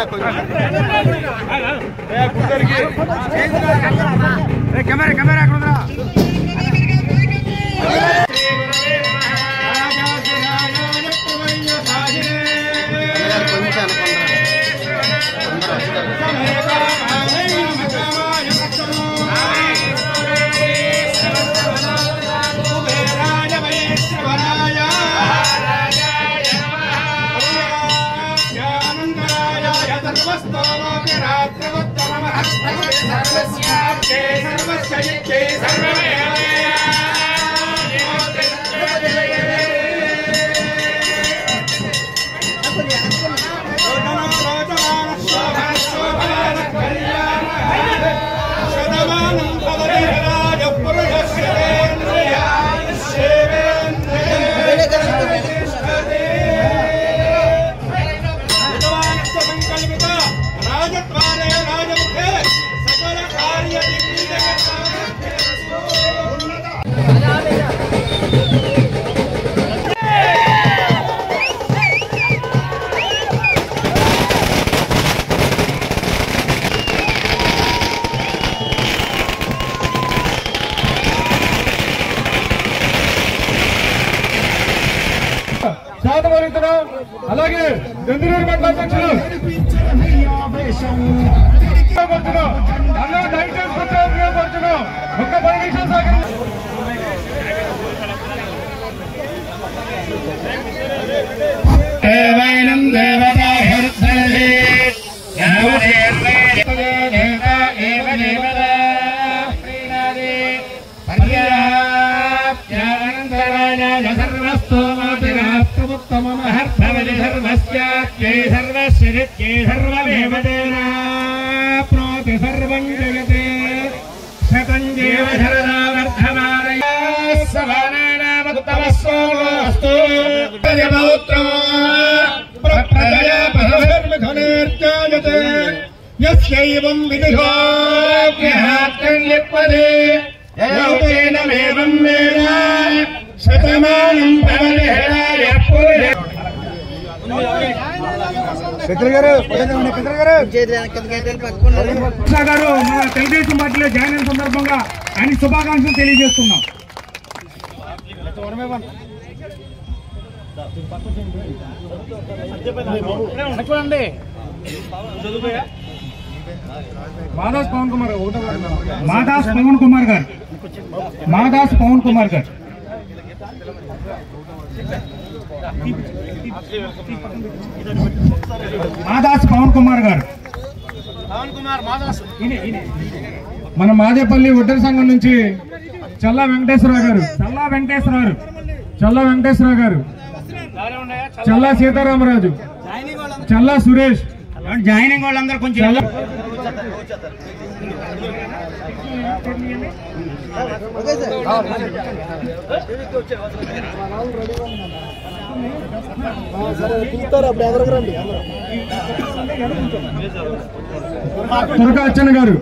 Camera అక్కడ అలాగే చంద్రూరు మండల అధ్యక్షులు అలా దయచేసి ఉపయోగపడుతున్నాం. ఒక్క 10 నిమిషాలు సాగండి. यस्यैवं विदुषोऽप्यहात्कर्यक्वदे यौतेनमेवं वेद शतमानं प्रबलहराय पुरुषः పెద్దగారు మన తెలుగుదేశం పార్టీలో జాయిన్ అయిన సందర్భంగా ఆయన శుభాకాంక్షలు తెలియజేస్తున్నాం. మాదాస్ పవన్ కుమార్ గారు మన మాదేపల్లి ఒడ్డర సంఘం నుంచి చల్లా వెంకటేశ్వరరావు గారు, చల్లా సీతారామరాజు, చల్లా సురేష్, జాయినింగ్ వాళ్ళందరూ కొంచెం తురక అచ్చన్న గారు,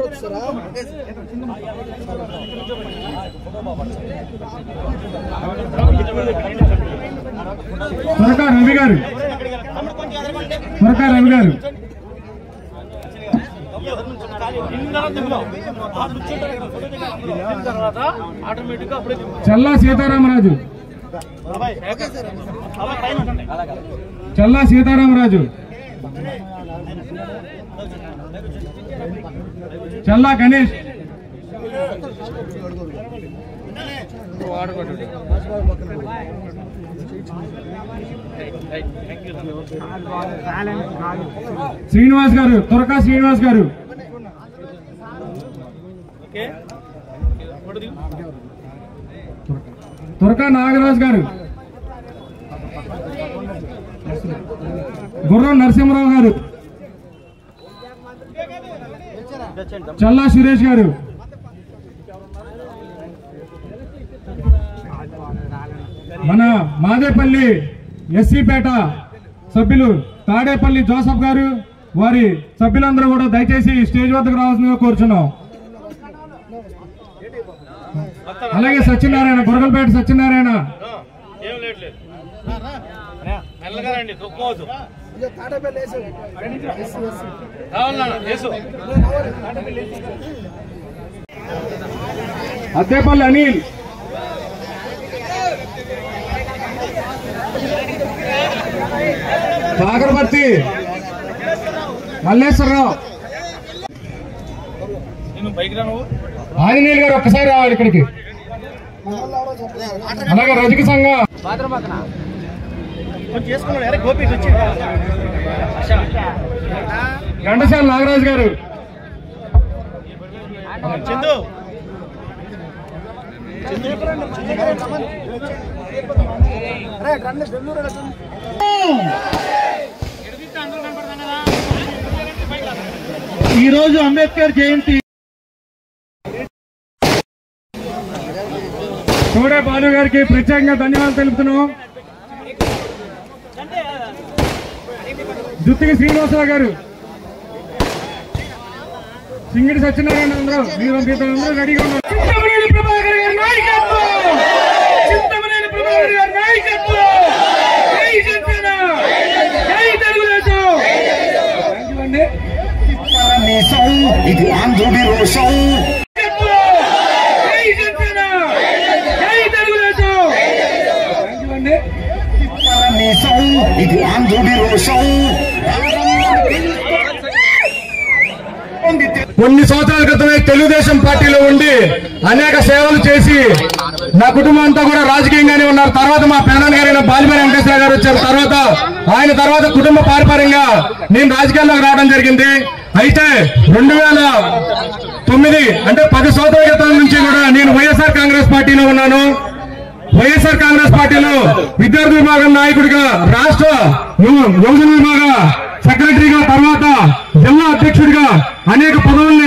తురక రవి గారు, చల్లా సీతారామరాజు, చల్లా గణేష్, శ్రీనివాస్ గారు, తురకా శ్రీనివాస్ గారు, తురకా నాగరాజు గారు, గుర్రం నరసింహరావు గారు, చల్లా సురేష్ గారు, మన మాదేపల్లి ఎస్సీపేట సభ్యులు తాడేపల్లి జోసఫ్ గారు, వారి సభ్యులందరూ కూడా దయచేసి స్టేజ్ వద్దకు రావాల్సిందిగా కోరుచున్నాం. అలాగే సత్యనారాయణ, అద్దేపల్లి అనిల్, సాగర్వర్తి మల్లేశ్వరరావు, ఆంజనేయులు గారు ఒక్కసారి రావాలి ఇక్కడికి. అలాగే రజక సంఘం గంటశాల నాగరాజు గారు, ఈరోజు అంబేద్కర్ జయంతి. చూడే బాలు గారికి ప్రత్యేకంగా ధన్యవాదాలు తెలుపుతున్నాం. జుత్తికి శ్రీనివాసరావు గారు, సింగిడి సత్యనారాయణ, అందరూ మీరు అందరూ రెడీగా ఉన్నారు. చింతమనేని ప్రభాకర్ గారి నాయకత్వం, చింతమనేని ప్రభాకర్ గారి నాయకత్వం. జై జనసేన, జై తెలుగుదేశం. ఇది ఆంధ్రుడి రోషం. జై జనసేన, జై తెలుగుదేశం. ఇది ఆంధ్రుడి రోషం. కొన్ని సంవత్సరాల క్రితమే తెలుగుదేశం పార్టీలో ఉండి అనేక సేవలు చేసి నా కుటుంబం అంతా కూడా రాజకీయంగానే ఉన్నారు. తర్వాత మా పేనాన్న గారైన బాలిపల్లి వెంకటేశ్వర గారు వచ్చారు. ఆయన తర్వాత కుటుంబ పారపర్యంగా నేను రాజకీయాల్లోకి రావడం జరిగింది. అయితే 2009 అంటే 10 సంవత్సరాల క్రితం నుంచి కూడా నేను వైఎస్ఆర్ కాంగ్రెస్ పార్టీలో ఉన్నాను. వైఎస్ఆర్ కాంగ్రెస్ పార్టీలో విద్యార్థి విభాగం నాయకుడిగా, రాష్ట్ర యువజన విభాగ సెక్రటరీగా, తర్వాత జిల్లా అధ్యక్షుడిగా అనేక పదవులను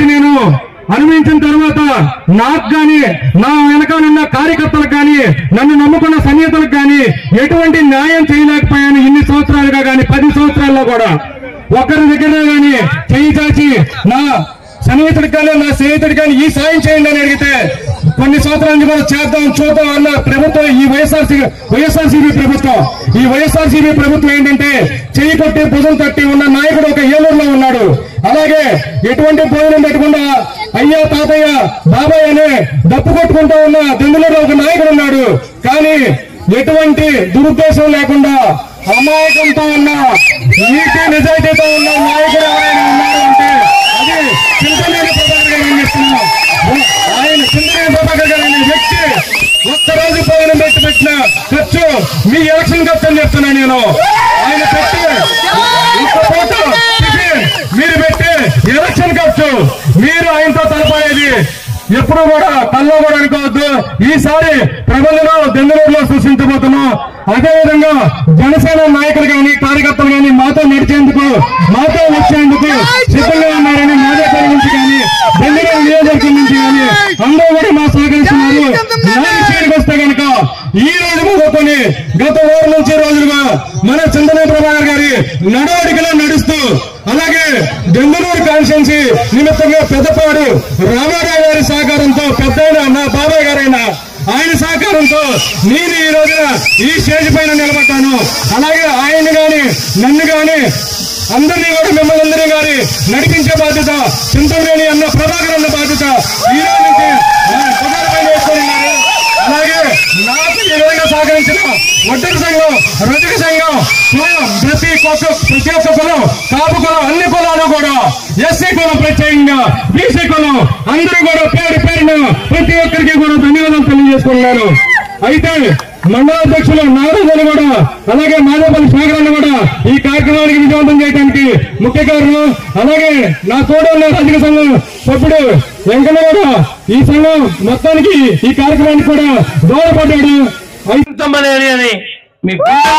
అనుభవించిన తర్వాత నాకు గాని, నా వెనకాలన్న కార్యకర్తలకు గాని, నన్ను నమ్ముకున్న సన్నిహితులకు గాని ఎటువంటి న్యాయం చేయలేకపోయాను. ఇన్ని సంవత్సరాలుగా గాని 10 సంవత్సరాల్లో కూడా ఒక్కరి దగ్గర గాని చేయి చాచి నా సన్నిహితుడికి కానీ, నా స్నేహితుడికి కానీ ఈ సాయం చేయండి అని అడిగితే కొన్ని సంవత్సరాల నుంచి కూడా చూద్దాం అన్న ప్రభుత్వం ఈ వైఎస్ఆర్సీపీ ప్రభుత్వం. ఈ వైఎస్ఆర్సీపీ ప్రభుత్వం ఏంటంటే చెయ్యి కొట్టి భుజం తట్టి ఉన్న నాయకుడు ఒక ఏలూరులో ఉన్నాడు. అలాగే ఎటువంటి భోజనం పెట్టకుండా అయ్యా తాతయ్య బాబాయ్ అనే డప్పు కొట్టుకుంటూ ఉన్న దెందులలో ఒక నాయకుడు ఉన్నాడు. కానీ ఎటువంటి దురుద్దేశం లేకుండా అమాయకంతో ఉన్న, నీతి నిజాయితీతో ఉన్న నాయకుడు ఎవరైనా ఉన్నారు అంటే అది చింతమనేని ప్రభాకర్ గారు అందిస్తున్నాం. ఆయన చింతమనేని ప్రభాకర్ గారు అనే వ్యక్తి ఒక్కరోజు భోజనం పెట్టిన ఖర్చు మీ ఎలక్షన్ ఖర్చు అని చెప్తున్నా నేను. ఆయన పెట్టి ఒక్క పూట మీరు పెట్టి ఎలక్షన్ ఖర్చు మీరు ఆయనతో తలపడేది ఎప్పుడు కూడా కల్లో కూడా అనుకోవద్దు. ఈసారి ప్రజలను దెందులూరులో సృష్టించబోతున్నాం. అదేవిధంగా జనసేన నాయకులు కానీ, కార్యకర్తలు కానీ మాతో నడిచేందుకు, మాతో వచ్చేందుకు సిద్ధంగా ఉన్నారని మాదేపల్లి నుంచి కానీ, దెందులూరు నియోజకవర్గం నుంచి కానీ అందరూ కూడా మా సహకరిస్తున్నారు. నాయకుడికి వస్తే కనుక ఈ రోజు మొదలుకొని గత 3 నుంచి రోజులుగా మన చింతమనేని ప్రభాకర్ గారి నడవడికలో నడుస్తూ, అలాగే దెందులూరు కాన్స్టిట్యున్సీ నిమిత్తంగా పెద్దపాడు రామారావు గారి సహకారంతో, పెద్దయిన నా బాబాయ్ గారైన ఆయన సహకారంతో నేను ఈ రోజున ఈ స్టేజ్ పైన నిలబడ్డాను. అలాగే ఆయన్ని గాని, నన్ను గాని, అందరినీ కూడా మిమ్మల్ని అందరినీ గాని నడిపించే బాధ్యత చింతమనేని అన్న ప్రభాకర్ అన్న బాధ్యత ఈ రోజు నుంచి పైన వేసుకున్నారు. అలాగే నాకు ఈ విధంగా సహకరించిన వడ్డర సంఘం, రజక సంఘం, ప్రతి ఒక్క కులం, కాపు కులం, అన్ని కులాలు కూడా, ఎస్సీ కులం ప్రత్యేకంగా, బీసీ కులం అందరూ కూడా పేరున ప్రతి ఒక్కరికి కూడా ధన్యవాదాలు తెలియజేసుకున్నారు. అయితే మండలాధ్యక్షులు నారాజులు కూడా, అలాగే మాదేపల్లి శేఖరన్న కూడా ఈ కార్యక్రమానికి విజయవంతం చేయడానికి ముఖ్య కారణం. అలాగే నా తోడు ఉన్న రజక సంఘం సభ్యుడు వెంకన్న కూడా ఈ సంఘం మొత్తానికి ఈ కార్యక్రమానికి కూడా దోహదపడ్డాడు. అని మీ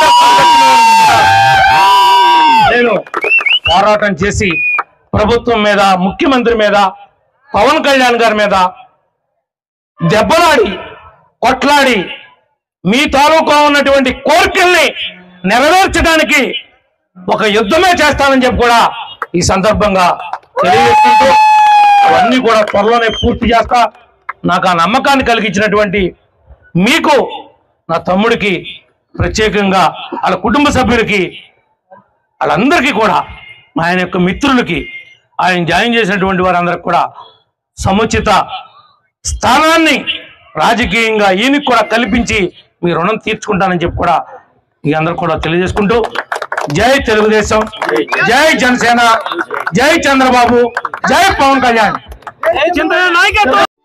నేను పోరాటం చేసి ప్రభుత్వం మీద, ముఖ్యమంత్రి మీద, పవన్ కళ్యాణ్ గారి మీద దెబ్బలాడి కొట్లాడి మీ తాలూకా ఉన్నటువంటి కోరికల్ని నెరవేర్చడానికి ఒక యుద్ధమే చేస్తానని చెప్పి కూడా ఈ సందర్భంగా తెలియజేస్తుంటూ అవన్నీ కూడా త్వరలోనే పూర్తి చేస్తా. నాకు ఆ నమ్మకాన్ని కలిగించినటువంటి మీకు, నా తమ్ముడికి, ప్రత్యేకంగా వాళ్ళ కుటుంబ సభ్యులకి వాళ్ళందరికీ కూడా ఆయన యొక్క మిత్రులకి ఆయన జాయిన్ చేసినటువంటి వారందరికి కూడా సముచిత స్థానాన్ని రాజకీయంగా ఈయనకి కూడా కల్పించి మీ రుణం తీర్చుకుంటానని చెప్పి కూడా మీ అందరూ కూడా తెలియజేసుకుంటూ జై తెలుగుదేశం, జై జనసేన, జై చంద్రబాబు, జై పవన్ కళ్యాణ్.